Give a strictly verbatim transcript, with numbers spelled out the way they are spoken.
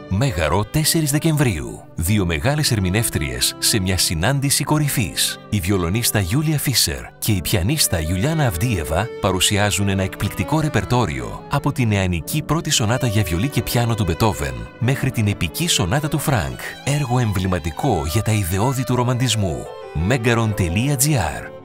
Μέγαρο τέσσερις Δεκεμβρίου. Δύο μεγάλες ερμηνεύτριες σε μια συνάντηση κορυφής. Η βιολονίστα Γιούλια Φίσερ και η πιανίστα Γιουλιάνα Αυντίεβα παρουσιάζουν ένα εκπληκτικό ρεπερτόριο από την νεανική πρώτη σονάτα για βιολί και πιάνο του Μπετόβεν μέχρι την επική σονάτα του Φρανκ, έργο εμβληματικό για τα ιδεώδη του ρομαντισμού. μέγαρον τελεία τζι άρ